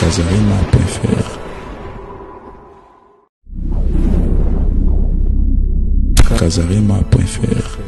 Casarema.fr. Casarema.fr.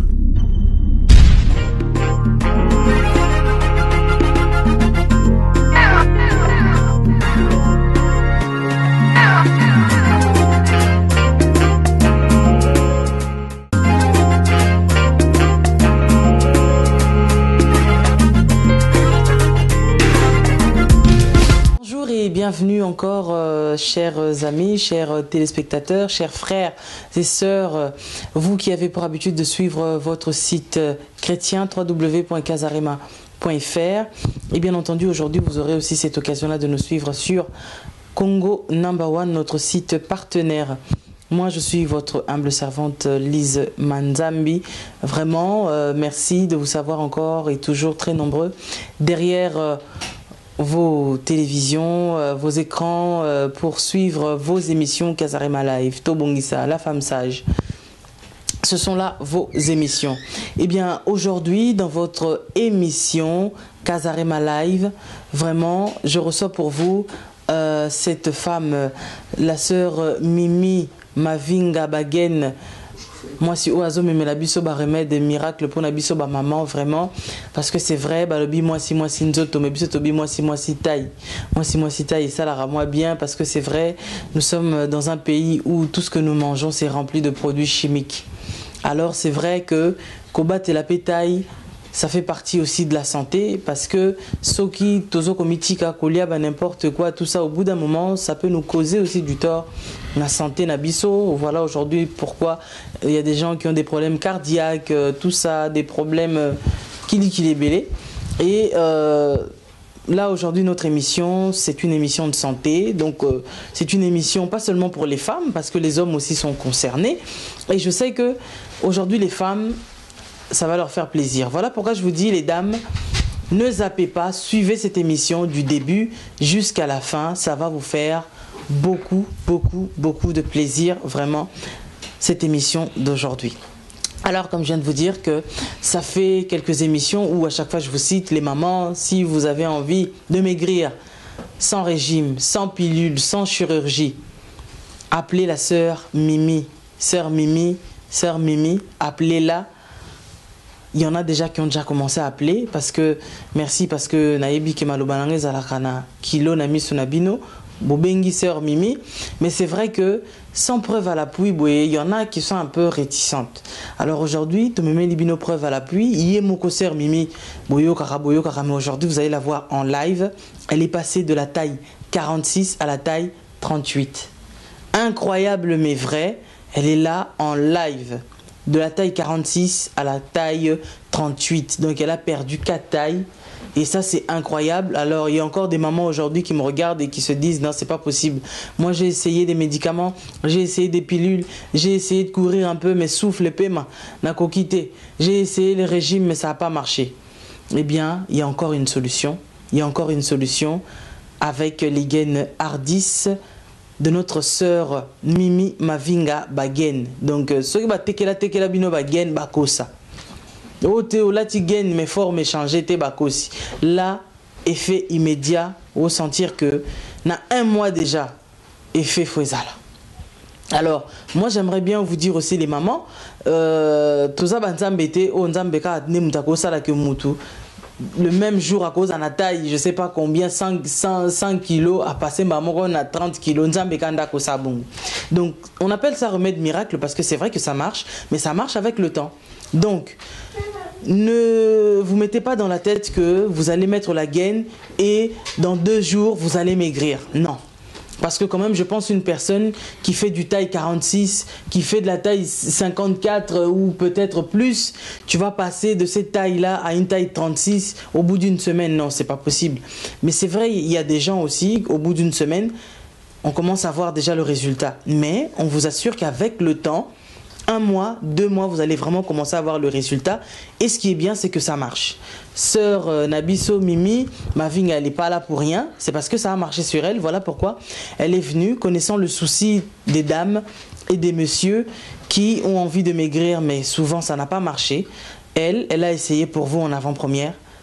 Bienvenue encore, chers amis, chers téléspectateurs, chers frères et sœurs, vous qui avez pour habitude de suivre votre site chrétien www.casarema.fr. Et bien entendu, aujourd'hui, vous aurez aussi cette occasion-là de nous suivre sur Congo Number One, notre site partenaire. Moi, je suis votre humble servante Lise Manzambi. Vraiment, merci de vous savoir encore et toujours très nombreux derrière vos télévisions, vos écrans pour suivre vos émissions Casarema Live, Tobongisa, La Femme Sage. Ce sont là vos émissions. Eh bien, aujourd'hui, dans votre émission Casarema Live, vraiment, je reçois pour vous cette femme, la sœur Mimi Mavinga Bagen. Moi, si oiseau me la biso ba remède miracle pour na biso ba maman vraiment parce que c'est vrai ba lobi moi si nzoto me biso tobi moi si taille ça la moi bien parce que c'est vrai nous sommes dans un pays où tout ce que nous mangeons c'est rempli de produits chimiques. Alors c'est vrai que combattre la pétaille ça fait partie aussi de la santé parce que soki tozo komitika kolia ba n'importe quoi tout ça au bout d'un moment ça peut nous causer aussi du tort la santé nabiso. Voilà aujourd'hui pourquoi il y a des gens qui ont des problèmes cardiaques tout ça, des problèmes qui belé et là aujourd'hui notre émission c'est une émission de santé donc c'est une émission pas seulement pour les femmes parce que les hommes aussi sont concernés et je sais que aujourd'hui les femmes ça va leur faire plaisir. Voilà pourquoi je vous dis, les dames, ne zappez pas, suivez cette émission du début jusqu'à la fin. Ça va vous faire beaucoup de plaisir, vraiment, cette émission d'aujourd'hui. Alors, comme je viens de vous dire que ça fait quelques émissions où à chaque fois je vous cite les mamans, si vous avez envie de maigrir sans régime, sans pilule, sans chirurgie, appelez la sœur Mimi, appelez-la. Il y en a déjà qui ont déjà commencé à appeler parce que merci parce que naebi ke malobanange zalakana kilo na miso na bino bobengi sœur Mimi, mais c'est vrai que sans preuve à l'appui il y en a qui sont un peu réticentes. Alors aujourd'hui to meme libino preuve à l'appui yé moko sœur Mimi boyo kara mais aujourd'hui vous allez la voir en live. Elle est passée de la taille 46 à la taille 38. Incroyable mais vrai, elle est là en live. De la taille 46 à la taille 38. Donc elle a perdu 4 tailles. Et ça c'est incroyable. Alors il y a encore des mamans aujourd'hui qui me regardent et qui se disent non c'est pas possible. Moi j'ai essayé des médicaments, j'ai essayé des pilules, j'ai essayé de courir un peu mais souffle paiement n'a qu'au quitter. J'ai essayé les régimes mais ça n'a pas marché. Eh bien il y a encore une solution. Il y a encore une solution avec les gaines Ardis de notre sœur Mimi Mavinga Bagen. Donc, ce qui va tekela bino Bagen bakosa. O te o lati gen mais fort mais changer te bakosi. Là, effet immédiat, au sentir que na un mois déjà, effet fouezala. Alors, moi j'aimerais bien vous dire aussi les mamans, tout ça banzambete o nzambeka ne mutakosa la que mutu. Le même jour à cause de la taille, je ne sais pas combien, 100 kilos, à passer on a 30 kilos. Donc, on appelle ça remède miracle parce que c'est vrai que ça marche, mais ça marche avec le temps. Donc, ne vous mettez pas dans la tête que vous allez mettre la gaine et dans 2 jours, vous allez maigrir. Non. Parce que quand même, je pense une personne qui fait du taille 46, qui fait de la taille 54 ou peut-être plus, tu vas passer de cette taille-là à une taille 36 au bout d'une semaine. Non, c'est pas possible. Mais c'est vrai, il y a des gens aussi, au bout d'une semaine, on commence à voir déjà le résultat. Mais on vous assure qu'avec le temps, 1 mois, 2 mois, vous allez vraiment commencer à voir le résultat. Et ce qui est bien, c'est que ça marche. Sœur Nabiso Mimi, Mavinga, elle n'est pas là pour rien. C'est parce que ça a marché sur elle. Voilà pourquoi elle est venue, connaissant le souci des dames et des messieurs qui ont envie de maigrir, mais souvent ça n'a pas marché. Elle a essayé pour vous en avant-première.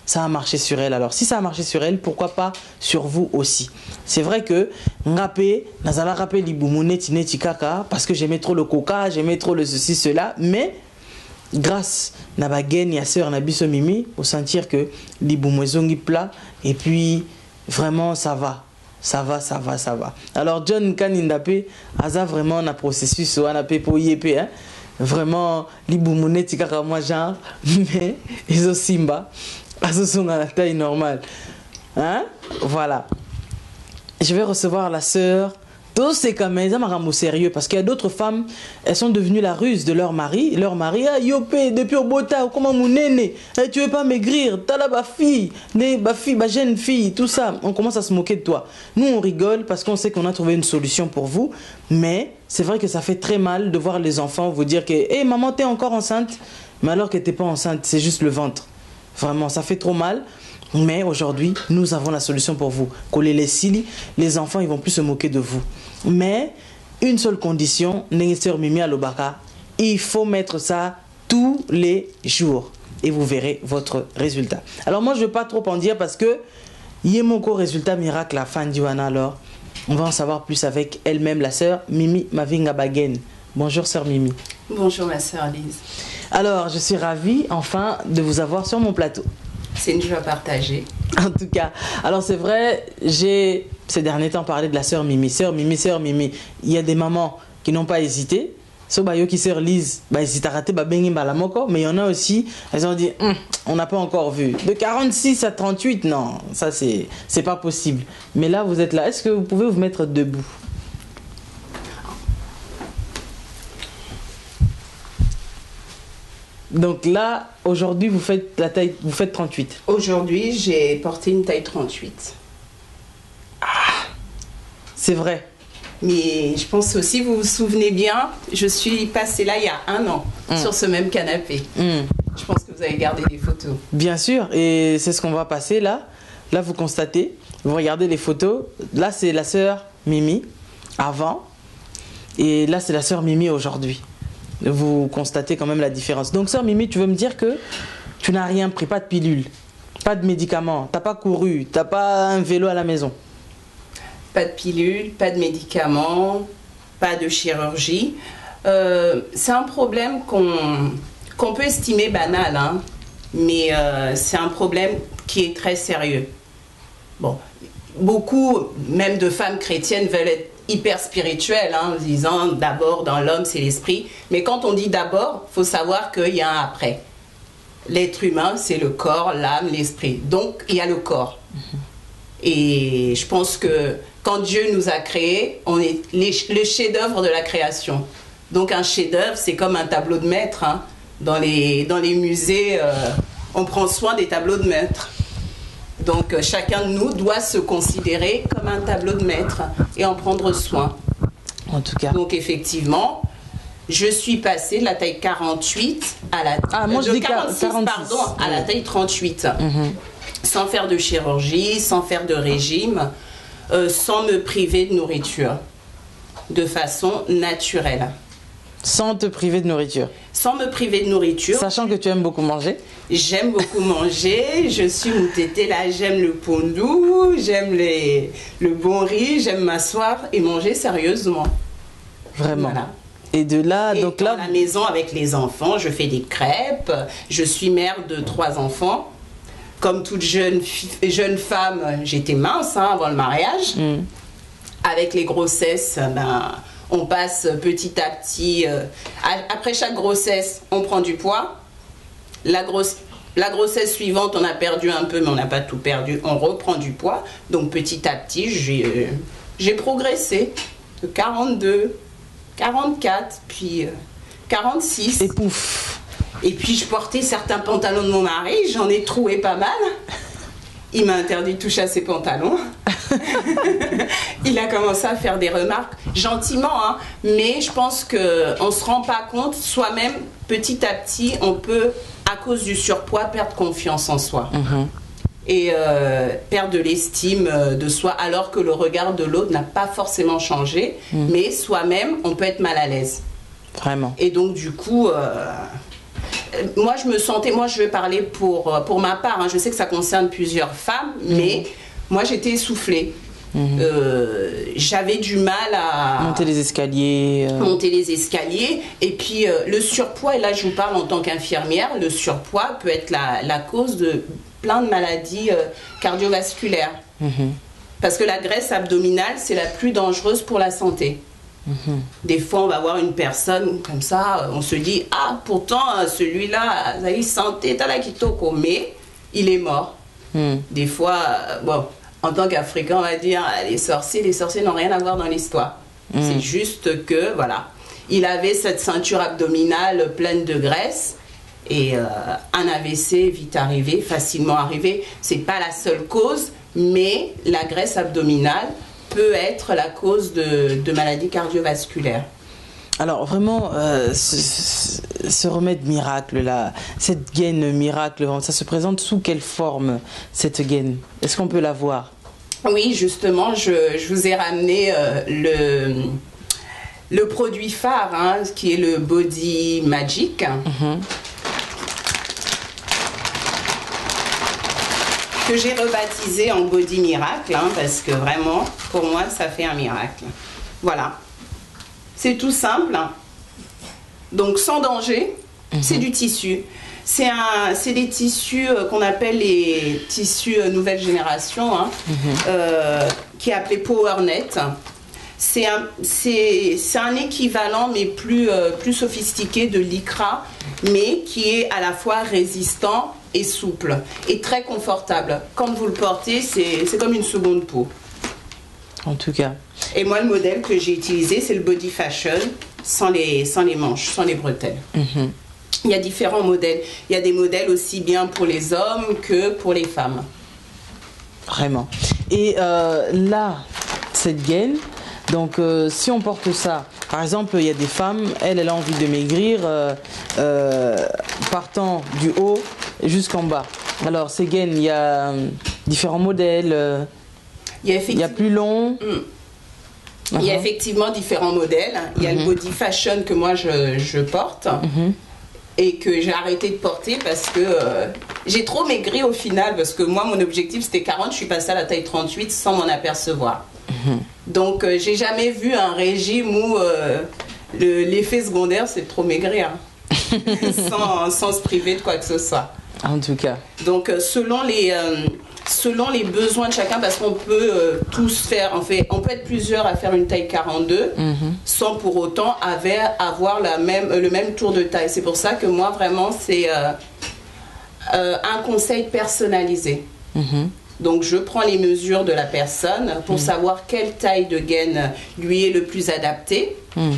ça a marché sur elle. Alors, si ça a marché sur elle, pourquoi pas sur vous aussi? C'est vrai que Ngapé, Nazala rappelé Liboumouné, Tineti Kaka, parce que j'aimais trop le coca, j'aimais trop le ceci, cela, mais grâce à Bagen et à sœur Nabiso Mimi, pour sentir que Liboumouezongi plat, et puis vraiment ça va. Ça va. Alors, John Kanindapé, Aza vraiment un processus, on a payé pour YP, hein. Vraiment, Liboumouné, Tikaka, moi, genre, mais ils ont Simba, ils sont à la taille normale. Hein? Voilà. Je vais recevoir la sœur. Tous ces caméras, ça m'a rendu sérieux parce qu'il y a d'autres femmes, elles sont devenues la ruse de leur mari. Leur mari, ah, yopé, depuis au bota, comment mon néné, tu veux pas maigrir, t'as là ma fille, ma jeune fille, tout ça. On commence à se moquer de toi. Nous, on rigole parce qu'on sait qu'on a trouvé une solution pour vous, mais c'est vrai que ça fait très mal de voir les enfants vous dire que, hé, maman, t'es encore enceinte, mais alors que t'es pas enceinte, c'est juste le ventre. Vraiment, ça fait trop mal. Mais aujourd'hui, nous avons la solution pour vous. Coller les cils, les enfants, ils vont plus se moquer de vous. Mais une seule condition, Nengeseur Mimi Alobaka, il faut mettre ça tous les jours et vous verrez votre résultat. Alors moi, je ne vais pas trop en dire parce que Yemoko résultat miracle la fin d'Iwana. Alors, on va en savoir plus avec elle-même, la sœur Mimi Mavinga Bagen. Bonjour sœur Mimi. Bonjour ma sœur Lise. Alors, je suis ravie enfin de vous avoir sur mon plateau. C'est une joie partagée. En tout cas, alors c'est vrai, j'ai ces derniers temps parlé de la sœur Mimi. Sœur Mimi. Il y a des mamans qui n'ont pas hésité. Sobayo qui sœur Lise, hésite à rater, mais il y en a aussi, elles ont dit, on n'a pas encore vu. De 46 à 38, non, ça c'est pas possible. Mais là, vous êtes là. Est-ce que vous pouvez vous mettre debout? Donc là, aujourd'hui, vous faites la taille, vous faites 38. Aujourd'hui, j'ai porté une taille 38. Ah, c'est vrai. Mais je pense aussi, vous vous souvenez bien, je suis passée là il y a 1 an, sur ce même canapé. Je pense que vous avez gardé des photos. Bien sûr, et c'est ce qu'on va passer là. Là, vous constatez, vous regardez les photos. Là, c'est la sœur Mimi, avant. Et là, c'est la sœur Mimi aujourd'hui. Vous constatez quand même la différence. Donc, sœur Mimi, tu veux me dire que tu n'as rien pris, pas de pilule, pas de médicaments, t'as pas couru, t'as pas un vélo à la maison? Pas de pilule, pas de médicaments, pas de chirurgie. C'est un problème qu'on peut estimer banal, hein, mais c'est un problème qui est très sérieux. Bon, beaucoup, même de femmes chrétiennes, veulent être hyper spirituel, hein, en disant d'abord dans l'homme c'est l'esprit, mais quand on dit d'abord, il faut savoir qu'il y a un après. L'être humain c'est le corps, l'âme, l'esprit, donc il y a le corps. Et je pense que quand Dieu nous a créés, on est le chef-d'œuvre de la création. Donc un chef-d'œuvre c'est comme un tableau de maître, hein. Dans les musées on prend soin des tableaux de maître. Donc chacun de nous doit se considérer comme un tableau de maître et en prendre soin. En tout cas. Donc effectivement, je suis passée de la taille 48 à la taille 46, pardon, à la taille 38. Sans faire de chirurgie, sans faire de régime, sans me priver de nourriture, de façon naturelle. Sans te priver de nourriture? Sans me priver de nourriture. Sachant que tu aimes beaucoup manger? J'aime beaucoup manger, je suis moutété là, j'aime le pondou, j'aime le bon riz, j'aime m'asseoir et manger sérieusement. Vraiment. Voilà. Et de là, et donc dans là... la maison avec les enfants, je fais des crêpes, je suis mère de 3 enfants. Comme toute jeune femme, j'étais mince hein, avant le mariage. Avec les grossesses, on passe petit à petit. Après chaque grossesse, on prend du poids. La grossesse suivante, on a perdu un peu, mais on n'a pas tout perdu. On reprend du poids. Donc petit à petit, j'ai progressé. De 42, 44, puis 46. Et pouf! Et puis je portais certains pantalons de mon mari, j'en ai troué pas mal. Il m'a interdit de toucher à ses pantalons. Il a commencé à faire des remarques, gentiment, hein, mais je pense qu'on ne se rend pas compte, soi-même, petit à petit, on peut, à cause du surpoids, perdre confiance en soi. Et perdre de l'estime de soi, alors que le regard de l'autre n'a pas forcément changé, mais soi-même, on peut être mal à l'aise. Vraiment. Et donc, du coup... moi je vais parler pour ma part, hein. Je sais que ça concerne plusieurs femmes, mais moi j'étais essoufflée. J'avais du mal à monter les escaliers. Et puis le surpoids, et là je vous parle en tant qu'infirmière, le surpoids peut être la cause de plein de maladies cardiovasculaires. Parce que la graisse abdominale, c'est la plus dangereuse pour la santé. Des fois, on va voir une personne comme ça, on se dit, ah, pourtant, celui-là, il santé, t'as la kitoko, mais il est mort. Des fois, bon, en tant qu'Africain, on va dire, les sorciers n'ont rien à voir dans l'histoire. C'est juste que, voilà, il avait cette ceinture abdominale pleine de graisse et un AVC vite arrivé, facilement arrivé. C'est pas la seule cause, mais la graisse abdominale peut être la cause de maladies cardiovasculaires. Alors vraiment, ce remède miracle là, cette gaine miracle, ça se présente sous quelle forme cette gaine? Est-ce qu'on peut la voir? Oui, justement, je vous ai ramené le produit phare, hein, qui est le Body Magic. Que j'ai rebaptisé en Body Miracle, hein, parce que vraiment, pour moi, ça fait un miracle. Voilà. C'est tout simple. Hein. Donc, sans danger, c'est du tissu. C'est des tissus qu'on appelle les tissus nouvelle génération, hein, qui est appelé PowerNet. C'est un équivalent, mais plus sophistiqué de l'Lycra, mais qui est à la fois résistant et souple et très confortable. Quand vous le portez, c'est comme une seconde peau. En tout cas. Et moi, le modèle que j'ai utilisé, c'est le Body Fashion, sans les manches, sans les bretelles. Il y a différents modèles. Il y a des modèles aussi bien pour les hommes que pour les femmes. Vraiment. Et là, cette gaine, donc si on porte ça, par exemple, il y a des femmes, elle a envie de maigrir, partant du haut jusqu'en bas. Alors, ces gaines, il y a différents modèles. Il y a plus long. Il y a effectivement différents modèles. Il y a le Body Fashion que moi je porte et que j'ai arrêté de porter parce que j'ai trop maigri au final. Parce que moi, mon objectif c'était 40, je suis passée à la taille 38 sans m'en apercevoir. Donc, j'ai jamais vu un régime où l'effet secondaire c'est de trop maigrir sans se priver de quoi que ce soit. En tout cas. Donc, selon les besoins de chacun, parce qu'on peut tous faire, en fait, on peut être plusieurs à faire une taille 42 sans pour autant avoir le même tour de taille. C'est pour ça que moi, vraiment, c'est un conseil personnalisé. Donc, je prends les mesures de la personne pour savoir quelle taille de gaine lui est le plus adaptée.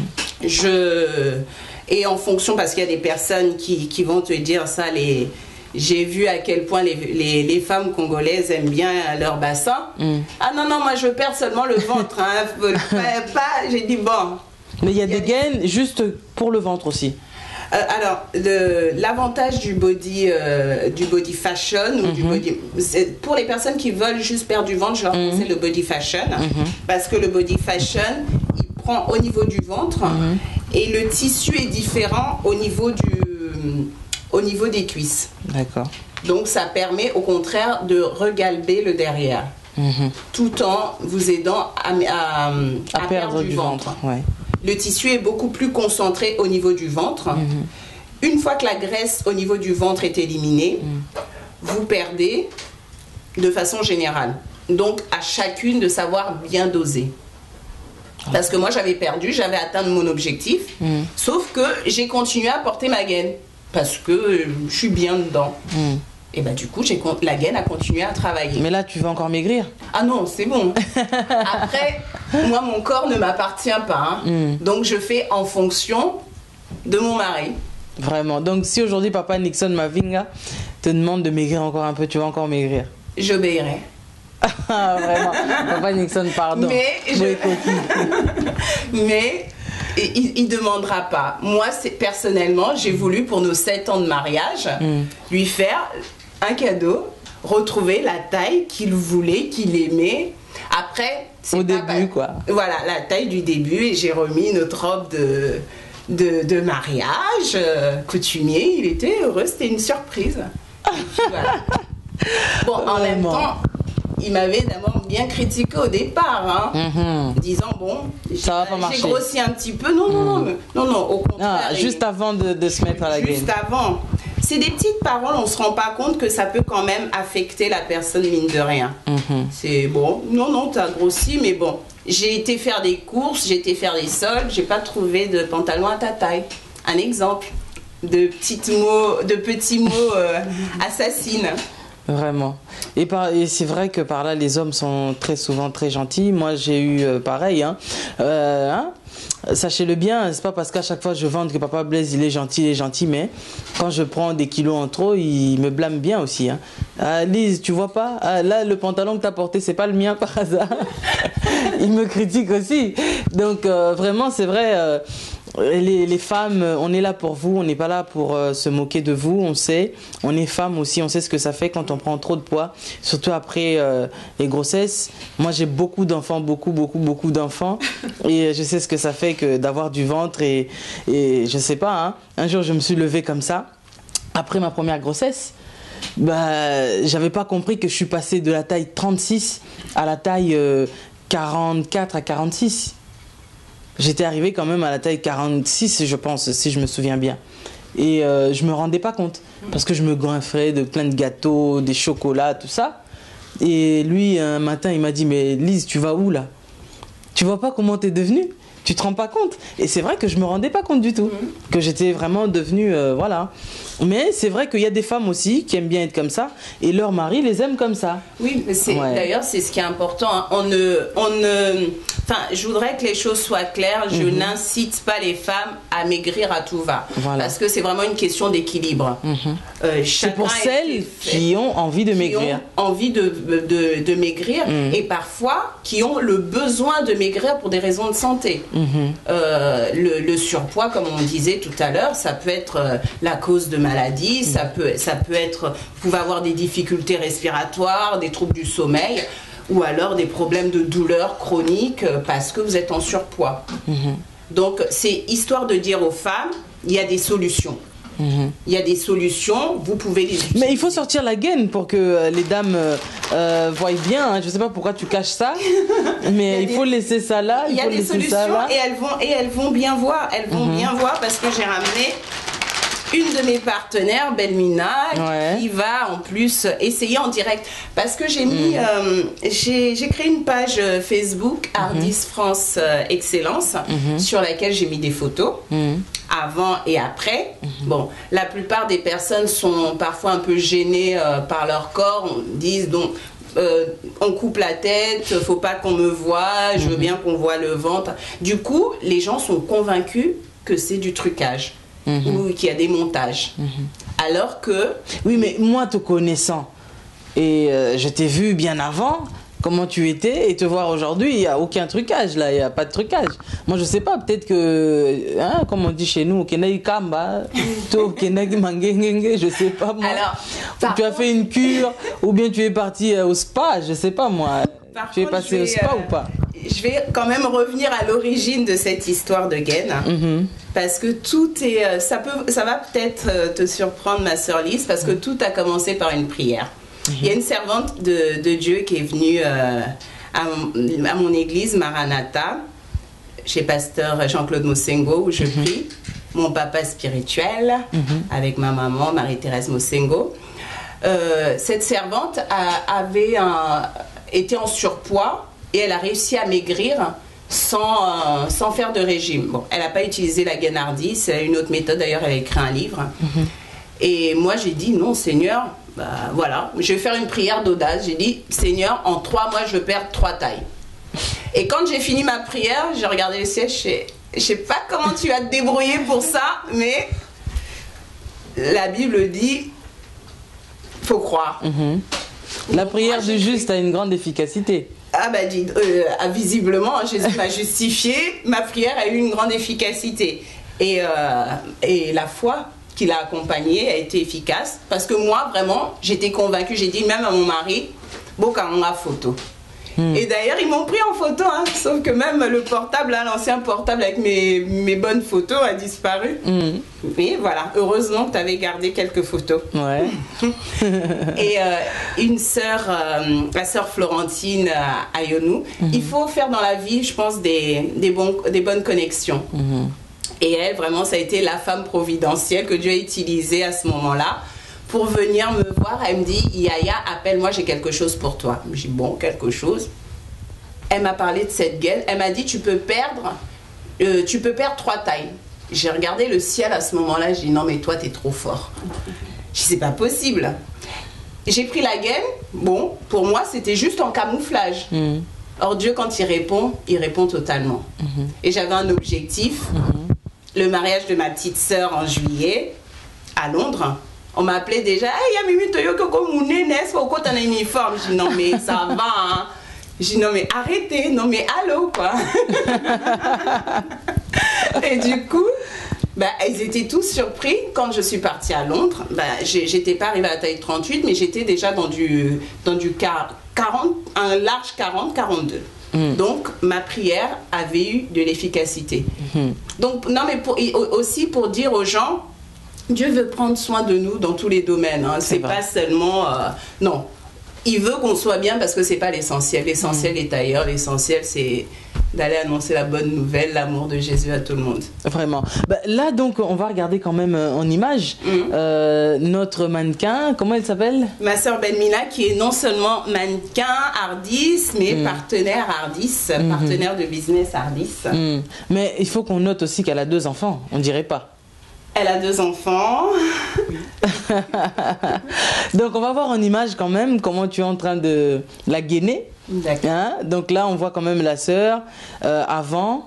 Et en fonction, parce qu'il y a des personnes qui vont te dire ça, j'ai vu à quel point les femmes congolaises aiment bien leur bassin. Ah non, moi je perds seulement le ventre. Hein. J'ai dit bon. Mais il y a des gaines juste pour le ventre aussi. Alors, l'avantage du body fashion, ou du body, pour les personnes qui veulent juste perdre du ventre, je leur conseille le body fashion. Parce que le body fashion, il prend au niveau du ventre et le tissu est différent au niveau des cuisses. D'accord. Donc ça permet au contraire de regalber le derrière, tout en vous aidant à perdre du ventre. Ouais. Le tissu est beaucoup plus concentré au niveau du ventre. Une fois que la graisse au niveau du ventre est éliminée, vous perdez de façon générale. Donc à chacune de savoir bien doser. Parce que moi j'avais atteint mon objectif, sauf que j'ai continué à porter ma gaine. Parce que je suis bien dedans. Et bah du coup, la gaine a continué à travailler. Mais là, tu veux encore maigrir? Ah non, c'est bon. Après, moi, mon corps ne m'appartient pas. Hein. Donc, je fais en fonction de mon mari. Vraiment. Donc, si aujourd'hui, Papa Nixon Mavinga te demande de maigrir encore un peu, tu vas encore maigrir? J'obéirai. Ah, vraiment. Papa Nixon, pardon. Mais il ne demandera pas. Moi, personnellement, j'ai voulu, pour nos 7 ans de mariage, lui faire un cadeau, retrouver la taille qu'il voulait, qu'il aimait. Après, au début, quoi. Voilà, la taille du début. Et j'ai remis notre robe de mariage coutumier. Il était heureux, c'était une surprise. Et puis, voilà. Bon, en même temps, il m'avait d'abord bien critiqué au départ, disant bon, ça va pas marcher. J'ai grossi un petit peu. Non, au contraire. Juste avant de se mettre à la gaine. Juste avant. C'est des petites paroles, on se rend pas compte que ça peut quand même affecter la personne, mine de rien. C'est bon, non, t'as grossi, mais bon. J'ai été faire des courses, j'ai été faire des soldes, j'ai pas trouvé de pantalon à ta taille. Un exemple de petits mots assassines. Vraiment. Et c'est vrai que par là, les hommes sont très souvent très gentils. Moi, j'ai eu pareil. Sachez-le bien, c'est pas parce qu'à chaque fois je vante que Papa Blaise il est gentil, mais quand je prends des kilos en trop, il me blâme bien aussi. Lise, tu vois pas, là le pantalon que t'as porté, c'est pas le mien par hasard. Il me critique aussi. Donc vraiment, c'est vrai. Les femmes, on est là pour vous, on n'est pas là pour se moquer de vous, on sait, on est femmes aussi, on sait ce que ça fait quand on prend trop de poids, surtout après les grossesses. Moi j'ai beaucoup d'enfants, beaucoup d'enfants, et je sais ce que ça fait que d'avoir du ventre, et je sais pas, un jour je me suis levée comme ça, après ma première grossesse, j'avais pas compris que je suis passée de la taille 36 à la taille 44 à 46. J'étais arrivée quand même à la taille 46, je pense, si je me souviens bien. Et je me rendais pas compte. Parce que je me goinfrais de plein de gâteaux, des chocolats, tout ça. Et lui, un matin, il m'a dit, mais Lise, tu vas où là? Tu vois pas comment t'es devenue? Tu te rends pas compte? Et c'est vrai que je me rendais pas compte du tout. Que j'étais vraiment devenue, voilà. Mais c'est vrai qu'il y a des femmes aussi qui aiment bien être comme ça. Et leur mari les aime comme ça. Oui, d'ailleurs, c'est ce qui est important. Enfin, je voudrais que les choses soient claires. Je n'incite pas les femmes à maigrir à tout va. Voilà. Parce que c'est vraiment une question d'équilibre. C'est pour celles qui ont envie de maigrir. Qui ont envie de maigrir et parfois qui ont le besoin de maigrir pour des raisons de santé. Le surpoids, comme on disait tout à l'heure, ça peut être la cause de maladies, ça peut être, vous pouvez avoir des difficultés respiratoires, des troubles du sommeil, ou alors des problèmes de douleurs chroniques parce que vous êtes en surpoids. Donc c'est histoire de dire aux femmes, il y a des solutions. Il y a des solutions, vous pouvez les utiliser. Mais il faut sortir la gaine pour que les dames voient bien. Je ne sais pas pourquoi tu caches ça, mais il faut laisser ça là. Il y a des solutions et elles vont bien voir. Elles vont bien voir parce que j'ai ramené une de mes partenaires, Belmina, qui va en plus essayer en direct. Parce que j'ai mis, j'ai créé une page Facebook, Ardis France Excellence, sur laquelle j'ai mis des photos. Avant et après. Bon, la plupart des personnes sont parfois un peu gênées par leur corps. On dit donc on coupe la tête, faut pas qu'on me voie, je veux bien qu'on voit le ventre. Du coup, les gens sont convaincus que c'est du trucage ou qu'il y a des montages. Alors que... Oui, mais moi, te connaissant, et je t'ai vu bien avant... Comment tu étais et te voir aujourd'hui, il n'y a aucun trucage là, il n'y a pas de trucage. Moi je sais pas, peut-être que, comme on dit chez nous, je sais pas moi. Alors, tu as fait une cure ou bien tu es parti au spa, je sais pas moi. Tu es passé au spa ou pas? Je vais quand même revenir à l'origine de cette histoire de gaine. Parce que tout est, ça va peut-être te surprendre ma sœur Lise, parce que tout a commencé par une prière. Il y a une servante de Dieu qui est venue à mon église, Maranatha, chez pasteur Jean-Claude Mosengo, où je prie, mon papa spirituel, avec ma maman, Marie-Thérèse Mosengo. Cette servante avait été en surpoids et elle a réussi à maigrir sans faire de régime. Bon, elle n'a pas utilisé la gainardie, c'est une autre méthode, d'ailleurs elle a écrit un livre. Et moi j'ai dit non Seigneur, voilà, je vais faire une prière d'audace. J'ai dit Seigneur, en 3 mois je veux perdre 3 tailles. Et quand j'ai fini ma prière, j'ai regardé le ciel, je sais pas comment tu vas te débrouiller pour ça, mais la Bible dit faut croire. La prière du juste a une grande efficacité. Visiblement Jésus m'a justifié, ma prière a eu une grande efficacité et la foi qui l'a accompagnée a été efficace parce que moi vraiment j'étais convaincue, j'ai dit même à mon mari boka nga photo, Et d'ailleurs, ils m'ont pris en photo, hein, sauf que même le portable, hein, l'ancien portable avec mes bonnes photos a disparu. Mais voilà, heureusement que tu avais gardé quelques photos. Ouais. Et une sœur, la sœur Florentine Ayonou, il faut faire dans la vie, je pense, des bonnes connexions. Et elle, vraiment, ça a été la femme providentielle que Dieu a utilisée à ce moment-là pour venir me voir. Elle me dit, Yaya, appelle-moi, j'ai quelque chose pour toi. Je dis, bon, quelque chose. Elle m'a parlé de cette gaine. Elle m'a dit, tu peux perdre 3 tailles. J'ai regardé le ciel à ce moment-là. J'ai dit, non, mais toi, t'es trop fort. Je dis, c'est pas possible. J'ai pris la gaine. Bon, pour moi, c'était juste en camouflage. Or, Dieu, quand il répond totalement. Et j'avais un objectif. Le mariage de ma petite sœur en juillet à Londres. On m'appelait déjà, hey, Yamimi Toyoko Komune, n'est-ce pas, au uniforme. Je dis, non, mais ça va, hein. Je dis, non, mais arrêtez, non, mais allô, quoi. Et du coup, ils étaient tous surpris quand je suis partie à Londres. J'étais pas arrivée à la taille 38, mais j'étais déjà dans du 40, un large 40-42. Donc, ma prière avait eu de l'efficacité. Donc, non, mais aussi pour dire aux gens, Dieu veut prendre soin de nous dans tous les domaines. Hein. C'est pas seulement... non, il veut qu'on soit bien parce que c'est pas l'essentiel. L'essentiel est ailleurs. L'essentiel, c'est d'aller annoncer la bonne nouvelle, l'amour de Jésus à tout le monde. Vraiment. Là, donc, on va regarder quand même en image notre mannequin. Comment elle s'appelle? Ma sœur Benmina, qui est non seulement mannequin Ardis, mais partenaire Ardis, partenaire de business Ardis. Mais il faut qu'on note aussi qu'elle a 2 enfants. On dirait pas. Elle a 2 enfants. Donc, on va voir en image quand même comment tu es en train de la gainer. D'accord. Hein? Donc là, on voit quand même la sœur avant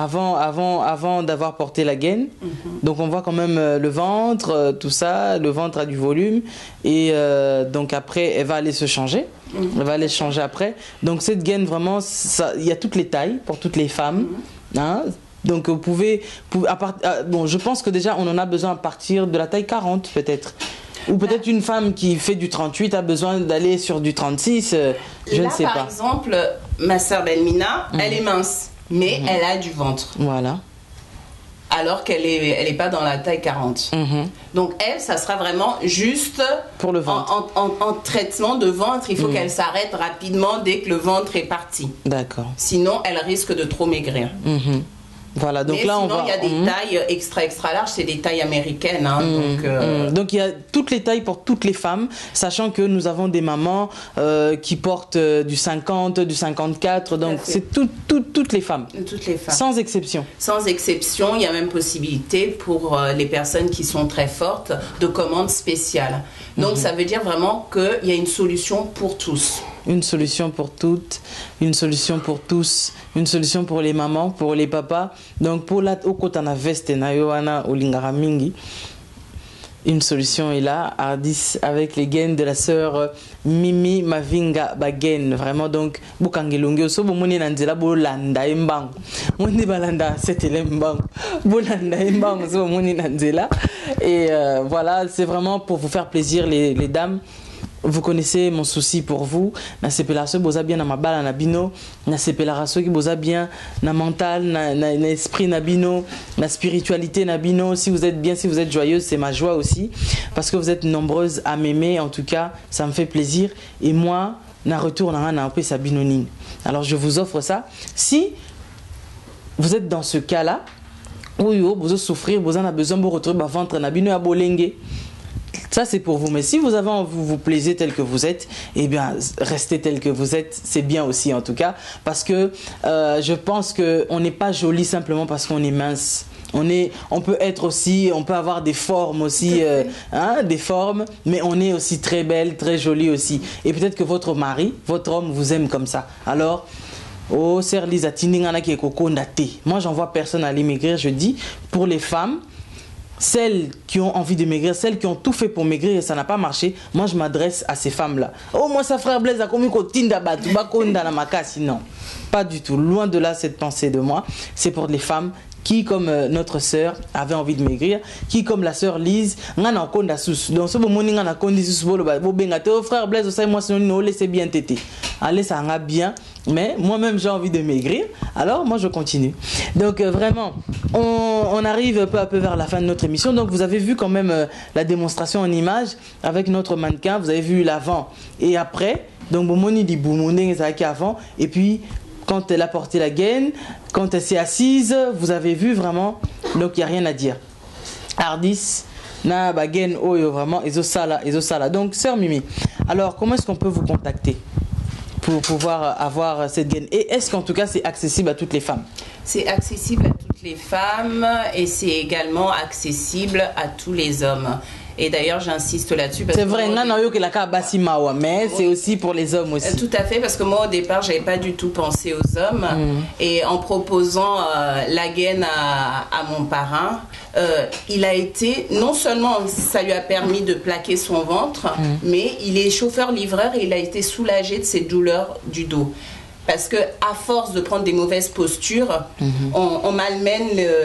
d'avoir porté la gaine. Donc, on voit quand même le ventre, tout ça. Le ventre a du volume. Et donc, après, elle va aller se changer. Elle va aller se changer après. Donc, cette gaine, vraiment, il y a toutes les tailles pour toutes les femmes. Hein? Donc, vous pouvez bon, je pense que déjà, on en a besoin à partir de la taille 40, peut-être. Ou peut-être une femme qui fait du 38 a besoin d'aller sur du 36, je ne sais pas. Par exemple, ma sœur Belmina, elle est mince, mais elle a du ventre. Voilà. Alors qu'elle est pas dans la taille 40. Donc elle, ça sera vraiment juste pour le ventre. En traitement de ventre, il faut qu'elle s'arrête rapidement dès que le ventre est parti. D'accord. Sinon, elle risque de trop maigrir. Voilà, donc mais là, sinon, on va... il y a des tailles extra larges, c'est des tailles américaines. Hein, donc il y a toutes les tailles pour toutes les femmes, sachant que nous avons des mamans qui portent du 50, du 54, donc c'est toutes les femmes. Toutes les femmes. Sans exception. Sans exception, il y a même possibilité pour les personnes qui sont très fortes de commandes spéciales. Donc ça veut dire vraiment qu'il y a une solution pour tous. Une solution pour toutes, une solution pour tous, une solution pour les mamans, pour les papas. Donc pour la okotana veste na yoana olingara mingi, une solution est là, Ardis, avec les gaines de la sœur Mimi Mavinga Bagen. Vraiment, donc, Bukangelonge, so bomoni nanzela bolanda imbang. Moni balanda c'était mbang. Bolanda imbang, so bomoni nanzela. Et voilà, c'est vraiment pour vous faire plaisir, les dames. Vous connaissez mon souci pour vous. Na sepelaso boza bien na mabala na bino, na sepelaso qui boza bien na mental, na esprit na bino, na spiritualité na bino. Si vous êtes bien, si vous êtes joyeuse, c'est ma joie aussi parce que vous êtes nombreuses à m'aimer. En tout cas, ça me fait plaisir. Et moi, na retour na un peu sa binoning. Alors je vous offre ça. Si vous êtes dans ce cas-là, oui, vous souffrir, vous en avez besoin de retrouver votre ventre na bino à bolenge. Ça, c'est pour vous. Mais si vous avez envie, vous plaisez tel que vous êtes, eh bien, restez tel que vous êtes. C'est bien aussi, en tout cas. Parce que je pense qu'on n'est pas joli simplement parce qu'on est mince. On peut être aussi, on peut avoir des formes aussi, des formes, mais on est aussi très belle, très jolie aussi. Et peut-être que votre mari, votre homme vous aime comme ça. Alors, oh, sœur Lisa, moi, j'en vois personne aller maigrir. Je dis, pour les femmes, celles qui ont envie de maigrir, celles qui ont tout fait pour maigrir et ça n'a pas marché, moi je m'adresse à ces femmes-là. Oh, moi, sa frère Blaise a commis non, pas du tout. Loin de là cette pensée de moi. C'est pour les femmes qui, comme notre sœur, avait envie de maigrir, qui, comme la sœur Lise, n'a pas de sous. Donc, ce moment, on a connu sous frère Blaise, moi, sinon, laissez bien tété. Allez, ça va bien. Mais moi-même, j'ai envie de maigrir. Alors, moi, je continue. Donc, vraiment, on arrive peu à peu vers la fin de notre émission. Donc, vous avez vu quand même la démonstration en image avec notre mannequin. Vous avez vu l'avant et après. Donc, Bomoni dit Boumondé, avant. Et puis, quand elle a porté la gaine, quand elle s'est assise, vous avez vu vraiment. Donc, il n'y a rien à dire. Ardis, na bagen, oyo, vraiment, ezosala. Donc, sœur Mimi, alors, comment est-ce qu'on peut vous contacter pour pouvoir avoir cette gaine? Et est-ce qu'en tout cas, c'est accessible à toutes les femmes? C'est accessible à toutes les femmes et c'est également accessible à tous les hommes. Et d'ailleurs, j'insiste là-dessus. C'est vrai, mais c'est aussi pour les hommes aussi. Tout à fait, parce que moi, au départ, je n'avais pas du tout pensé aux hommes. Et en proposant la gaine à mon parrain, il a été, non seulement ça lui a permis de plaquer son ventre, mais il est chauffeur-livreur et il a été soulagé de ses douleurs du dos. Parce que à force de prendre des mauvaises postures, on malmène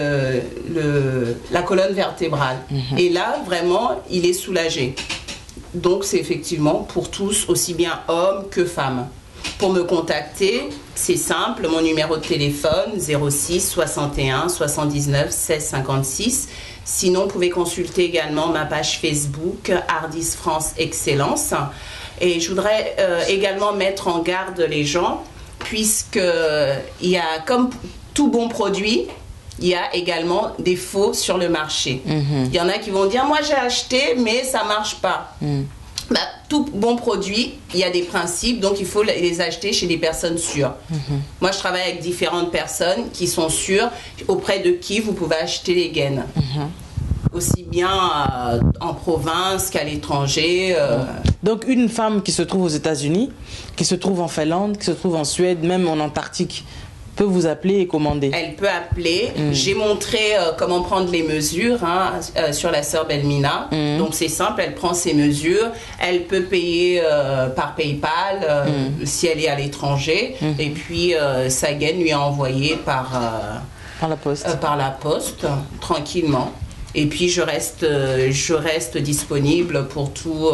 la colonne vertébrale. Et là, vraiment, il est soulagé. Donc, c'est effectivement pour tous, aussi bien hommes que femmes. Pour me contacter, c'est simple, mon numéro de téléphone 06 61 79 16 56. Sinon, vous pouvez consulter également ma page Facebook Ardis France Excellence. Et je voudrais également mettre en garde les gens, puisque il y a, comme tout bon produit, il y a également des faux sur le marché. Il y en a qui vont dire, moi j'ai acheté, mais ça ne marche pas. Bah, tout bon produit, il y a des principes, donc il faut les acheter chez des personnes sûres. Moi, je travaille avec différentes personnes qui sont sûres, auprès de qui vous pouvez acheter les gaines. Aussi bien en province qu'à l'étranger. Donc, une femme qui se trouve aux États-Unis, qui se trouve en Finlande, qui se trouve en Suède, même en Antarctique, peut vous appeler et commander. Elle peut appeler. J'ai montré comment prendre les mesures sur la sœur Belmina. Donc c'est simple, elle prend ses mesures. Elle peut payer par PayPal si elle est à l'étranger. Et puis sa gaine lui est envoyée par la poste, tranquillement. Et puis je reste disponible pour tous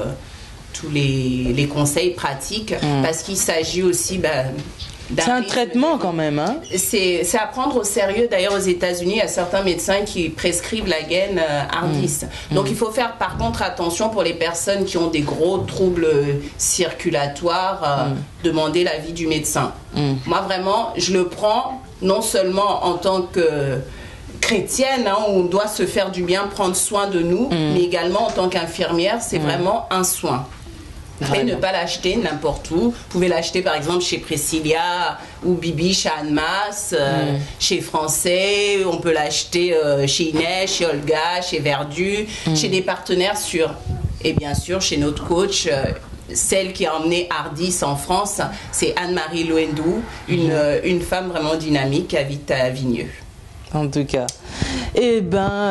les conseils pratiques, parce qu'il s'agit aussi... c'est un traitement quand même. Hein? C'est à prendre au sérieux. D'ailleurs, aux États-Unis, il y a certains médecins qui prescrivent la gaine Ardis. Donc, il faut faire par contre attention pour les personnes qui ont des gros troubles circulatoires, demander l'avis du médecin. Moi, vraiment, je le prends non seulement en tant que chrétienne, où on doit se faire du bien, prendre soin de nous, mais également en tant qu'infirmière, c'est vraiment un soin. Et ne pas l'acheter n'importe où. Vous pouvez l'acheter par exemple chez Priscilla ou Bibi, chez Anne-Mas, chez Français. On peut l'acheter chez Inès, chez Olga, chez Verdu, chez des partenaires sûrs. Et bien sûr, chez notre coach, celle qui a emmené Ardis en France, c'est Anne-Marie Loendou, une femme vraiment dynamique qui habite à Vigneux. En tout cas, eh ben,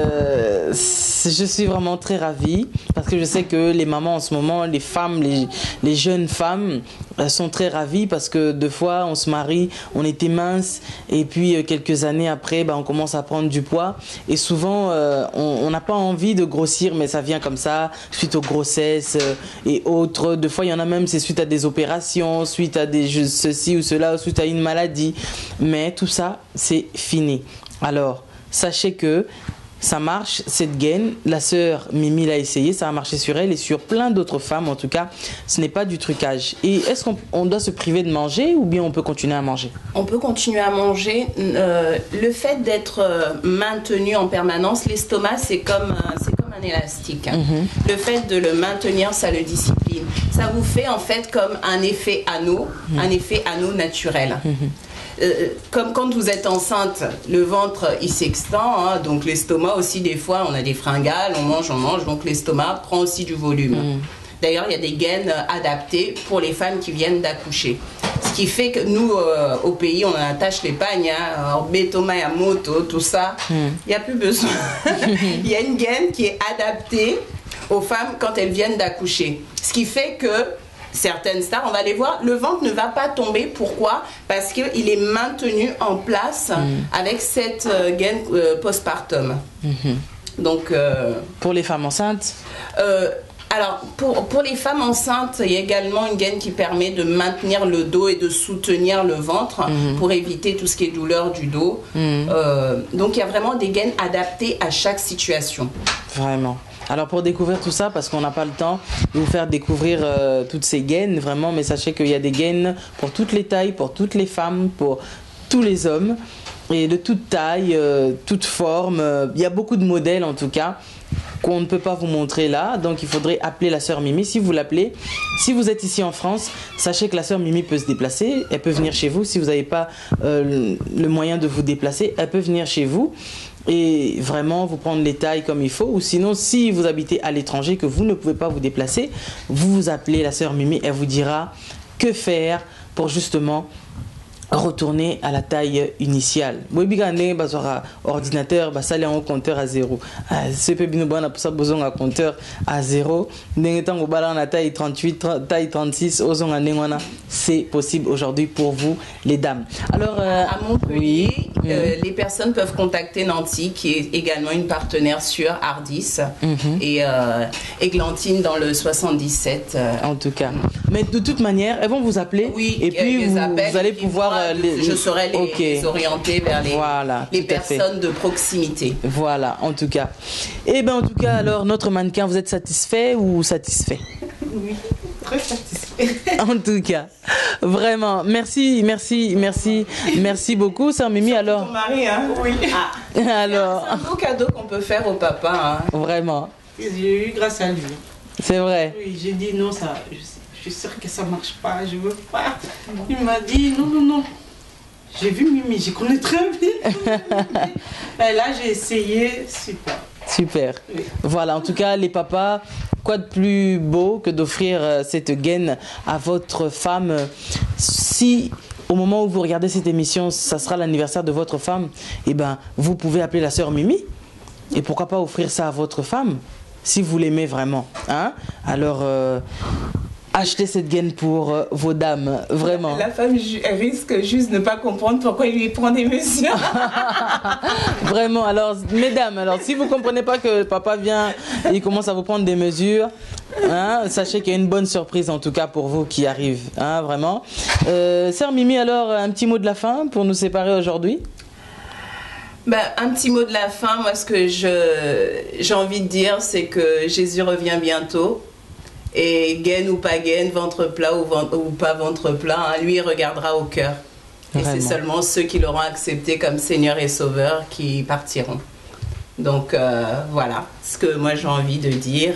je suis vraiment très ravie parce que je sais que les mamans en ce moment, les femmes, les jeunes femmes sont très ravies parce que deux fois on se marie, on était mince et puis quelques années après, on commence à prendre du poids et souvent on n'a pas envie de grossir, mais ça vient comme ça suite aux grossesses et autres. Deux fois il y en a même, c'est suite à des opérations, suite à ceci ou cela, suite à une maladie, mais tout ça c'est fini. Alors, sachez que ça marche, cette gaine. La sœur Mimi l'a essayé, ça a marché sur elle et sur plein d'autres femmes. En tout cas, ce n'est pas du trucage. Et est-ce qu'on doit se priver de manger ou bien on peut continuer à manger? On peut continuer à manger. Le fait d'être maintenu en permanence, l'estomac, c'est comme un élastique. Le fait de le maintenir, ça le discipline. Ça vous fait en fait comme un effet anneau naturel. Comme quand vous êtes enceinte, le ventre il s'extend, donc l'estomac aussi des fois on a des fringales, on mange, donc l'estomac prend aussi du volume. D'ailleurs il y a des gaines adaptées pour les femmes qui viennent d'accoucher. Ce qui fait que nous au pays on attache les pagnes, bétoma et moto, tout ça, il n'y a plus besoin. Il y a une gaine qui est adaptée aux femmes quand elles viennent d'accoucher. Ce qui fait que certaines stars, on va les voir, le ventre ne va pas tomber. Pourquoi? Parce qu'il est maintenu en place avec cette gaine postpartum. Donc, pour les femmes enceintes alors, pour les femmes enceintes, il y a également une gaine qui permet de maintenir le dos et de soutenir le ventre pour éviter tout ce qui est douleur du dos. Donc, il y a vraiment des gaines adaptées à chaque situation. Vraiment. Alors, pour découvrir tout ça, parce qu'on n'a pas le temps de vous faire découvrir toutes ces gaines, vraiment, mais sachez qu'il y a des gaines pour toutes les tailles, pour toutes les femmes, pour tous les hommes, et de toute taille, toute forme. Il y a beaucoup de modèles, en tout cas, qu'on ne peut pas vous montrer là, donc il faudrait appeler la sœur Mimi. Si vous l'appelez, si vous êtes ici en France, sachez que la sœur Mimi peut se déplacer, elle peut venir chez vous. Si vous n'avez pas le moyen de vous déplacer, elle peut venir chez vous et vraiment vous prendre les tailles comme il faut. Ou sinon, si vous habitez à l'étranger, que vous ne pouvez pas vous déplacer, vous appelez la sœur Mimi, elle vous dira que faire pour justement retourner à la taille initiale. Ordinateur, ça un compteur à 0. Ce peut bien pour ça besoin d'un compteur à 0. La taille 38, taille 36, c'est possible aujourd'hui pour vous, les dames. Alors, à Montpellier, les personnes peuvent contacter Nancy, qui est également une partenaire sur Ardis, et Églantine dans le 77. En tout cas. Mais de toute manière, elles vont vous appeler. Oui, et puis vous allez pouvoir je saurais les orienter vers les personnes de proximité. Voilà, en tout cas. Et bien, en tout cas, alors, notre mannequin, vous êtes satisfait ou satisfait? Oui, très satisfait. En tout cas, vraiment, merci beaucoup, sœur Mimi. Alors, ton mari, hein? Oui. Alors, c'est un beau cadeau qu'on peut faire au papa. Hein. Vraiment. J'ai eu grâce à lui. C'est vrai. Oui, j'ai dit non, ça, je suis sûre que ça marche pas, je veux pas. Il m'a dit non. J'ai vu Mimi, je connais très bien. Et là, j'ai essayé, Super. Oui. Voilà, en tout cas, les papas, quoi de plus beau que d'offrir cette gaine à votre femme? Si au moment où vous regardez cette émission, ça sera l'anniversaire de votre femme, eh ben, vous pouvez appeler la sœur Mimi. Et pourquoi pas offrir ça à votre femme, si vous l'aimez vraiment. Hein? Alors, achetez cette gaine pour vos dames, vraiment. La femme risque juste de ne pas comprendre pourquoi il lui prend des mesures. Vraiment, alors, mesdames, alors, si vous ne comprenez pas que papa vient et il commence à vous prendre des mesures, hein, sachez qu'il y a une bonne surprise, en tout cas, pour vous qui arrive, hein, vraiment. Sœur Mimi, alors, un petit mot de la fin pour nous séparer aujourd'hui? Un petit mot de la fin, moi, ce que j'ai envie de dire, c'est que Jésus revient bientôt. Et gaine ou pas gaine, ventre plat ou pas ventre plat, hein, lui il regardera au cœur. Et c'est seulement ceux qui l'auront accepté comme Seigneur et Sauveur qui partiront. Donc voilà ce que moi j'ai envie de dire.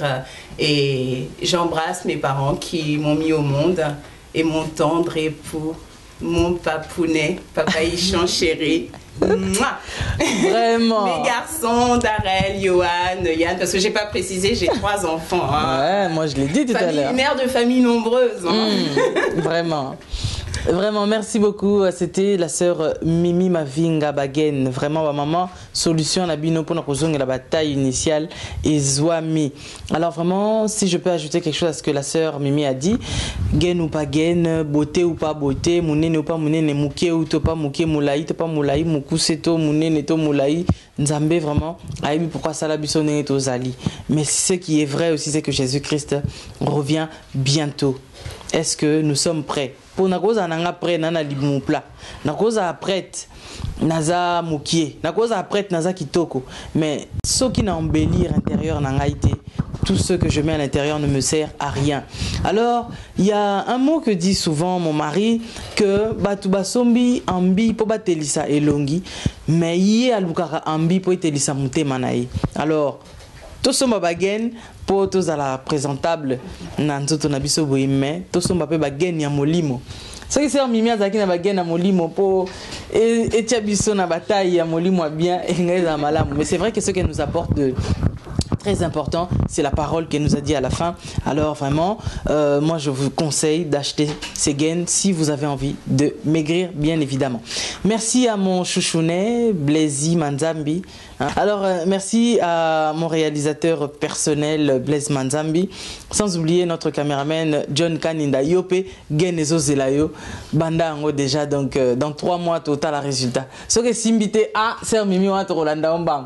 Et j'embrasse mes parents qui m'ont mis au monde et mon tendre époux, mon papounet, papa Ichon chéri. Mouah. Vraiment. Mes garçons, Darel, Johan, Yann, parce que j'ai pas précisé, j'ai 3 enfants. Hein. Ouais, moi je l'ai dit tout à l'heure. Mère de famille nombreuse. Hein. Vraiment. Vraiment, merci beaucoup. C'était la sœur Mimi Mavinga Bagen. Vraiment, maman, solution à bino pour la bataille initiale et Zouami. Alors vraiment, si je peux ajouter quelque chose à ce que la sœur Mimi a dit, gaine ou pas gaine, beauté ou pas beauté, mounene ou pas mounene, mouké ou pas mouké, moulaï, pas moulaï, moukou seto, mounene to moulaï, nzambe vraiment. Aïe, pourquoi ça la bissonne aux zali. Mais ce qui est vrai aussi, c'est que Jésus-Christ revient bientôt. Est-ce que nous sommes prêts? Pour nakoza nanga prêt nana libumupla. Nakoza prête naza mukie. Nakoza prête naza kitoko. Mais ce qui n'a embellir l'intérieur nanga été, tout ce que je mets à l'intérieur ne me sert à rien. Alors, il y a un mot que dit souvent mon mari, que batuba sombi ambi po batelisa elongi, mais yé alukara ambi po telisa mute manaï. Alors, tout ce bagen pour tous à la présentable nanzoto na biso boime tout ce pe bagen ya molimo ce qui sert Mimi azaki na bagen na molimo pour et tia biso na bataille ya molimo bien et ngeza malamu. Mais c'est vrai que ce qu'elle nous apporte de très important, c'est la parole qu'elle nous a dit à la fin. Alors vraiment, moi je vous conseille d'acheter ces gaines si vous avez envie de maigrir, bien évidemment. Merci à mon chouchounet, Blazy Manzambi, Alors, merci à mon réalisateur personnel, Blaise Manzambi, sans oublier notre caméraman John Kaninda Yope, Genezo Zelayo, Banda Ango déjà, donc dans 3 mois total à résultat. Ce que c'est invité à Sœur Mimi Ouattara Rolanda Ombam.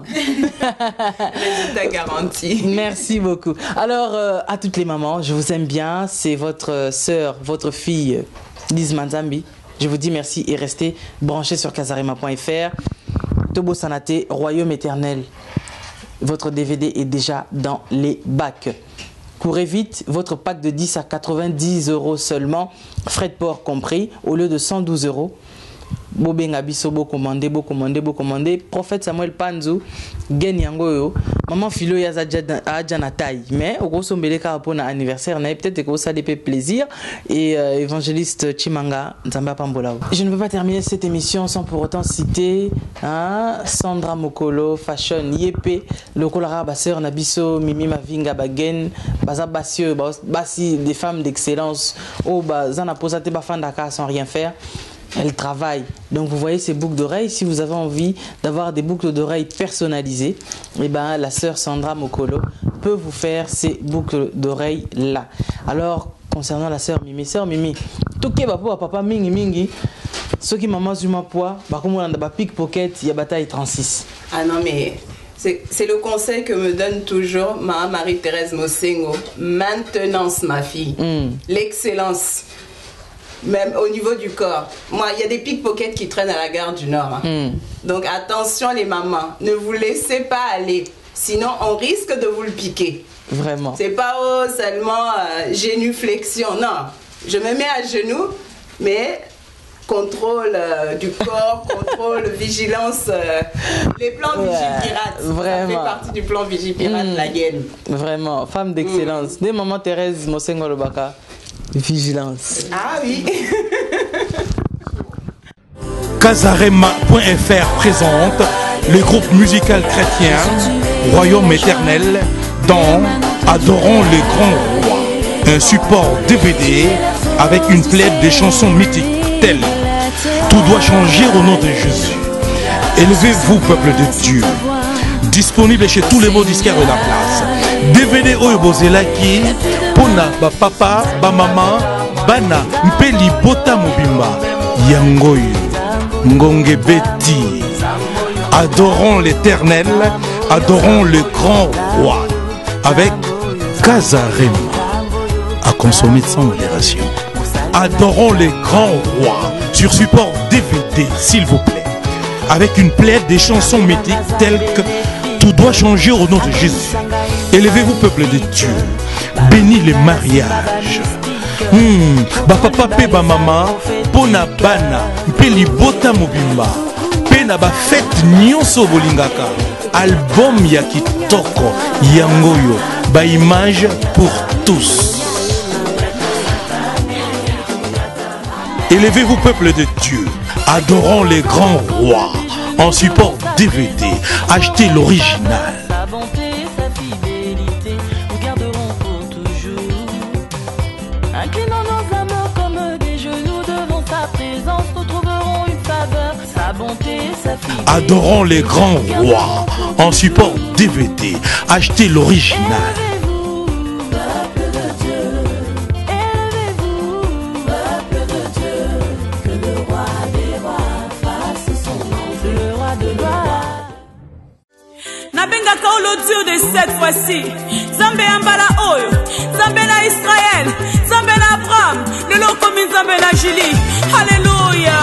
Résultat garanti. Merci beaucoup. Alors, à toutes les mamans, je vous aime bien. C'est votre sœur, votre fille, Lise Manzambi. Je vous dis merci et restez branchés sur Casarema.fr. Tobo Sanate, Royaume éternel. Votre DVD est déjà dans les bacs. Courez vite, votre pack de 10 à 90 € seulement, frais de port compris, au lieu de 112 €. Bobenga biso bo commander. Prophète Samuel Panzu gen yango yo. Maman filo ya za na taille, mais au gros mbeleka pour na anniversaire na peut-être que ça fait plaisir et évangéliste Chimanga Nzamba Pambolao. Je ne veux pas terminer cette émission sans pour autant citer Sandra Mokolo Fashion Yepé le kolara ba sœur na biso Mimi Mavinga Bagen baza basieux basi des femmes d'excellence au bazana posate ba fandaka sans rien faire. Elle travaille. Donc vous voyez ces boucles d'oreilles. Si vous avez envie d'avoir des boucles d'oreilles personnalisées, eh ben, la sœur Sandra Mokolo peut vous faire ces boucles d'oreilles là. Alors concernant la sœur Mimi, toke bapo papa mingi ceux qui maman zuma poids comme on a ba pickpocket il y a bataille 36. Ah non mais c'est le conseil que me donne toujours Marie-Thérèse Mosengo. Maintenance ma fille. L'excellence. Même au niveau du corps. Moi, il y a des pickpockets qui traînent à la gare du Nord. Donc attention les mamans, ne vous laissez pas aller. Sinon, on risque de vous le piquer. Vraiment. C'est pas seulement génuflexion. Non, je me mets à genoux, mais contrôle du corps, contrôle, vigilance. Les plans Vigipirate. Vraiment. Ça fait partie du plan Vigipirate de la Gaine. Vraiment, femme d'excellence. Dès maman Thérèse Mosengo Lobaka. Vigilance. Ah oui. Casarema.fr présente le groupe musical chrétien Royaume éternel dans Adorons le grand roi. Un support DVD avec une plaide de chansons mythiques telles Tout doit changer au nom de Jésus. Élevez-vous, peuple de Dieu. Disponible chez tous les mots disquaires de la place. DVD Oyo Bozelaki, Pona, ba papa, ba maman, Bana, Mpeli Bota Mobimba, Yangoyo, Ngonge Betty. Adorons l'Éternel, adorons le grand roi. Avec Casarema, à consommer sans modération. Adorons le grand roi sur support DVD, s'il vous plaît. Avec une plaide des chansons mythiques telles que Tout doit changer au nom de Jésus. Élevez-vous, peuple de Dieu. Bénis les mariages. Papa pe ba mama, pona bana, pe libota mobimba, pe na ba fête nyonso bolingaka. Album ya kitoko, yangoyo, ba image pour tous. Élevez-vous, peuple de Dieu. Adorons les grands rois. En support DVD, achetez l'original. Sa bonté, sa fidélité, nous garderons pour toujours. Inclinons nos âmes comme des genoux devant sa présence, nous trouverons une faveur. Sa bonté, sa fidélité. Adorons les grands rois. En support DVD, achetez l'original. Nabengaka olodio de cette fois-ci. Zambe Ambala Oyo, Zambe na Israël, Zambe na Abraham, le lot comme Zambe na Julie. Alléluia.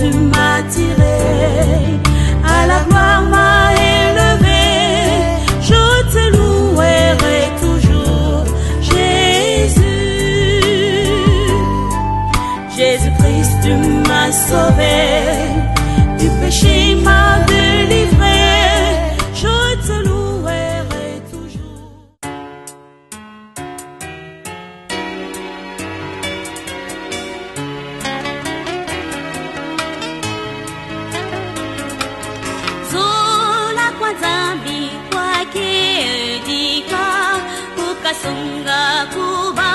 tu m'as tiré, à la gloire m'a élevé, je te louerai toujours, Jésus. Jésus-Christ, tu m'as sauvé, du péché m'a délivré, je te louerai toujours. Zola kwa zambi kwake dika, kukasunga kuba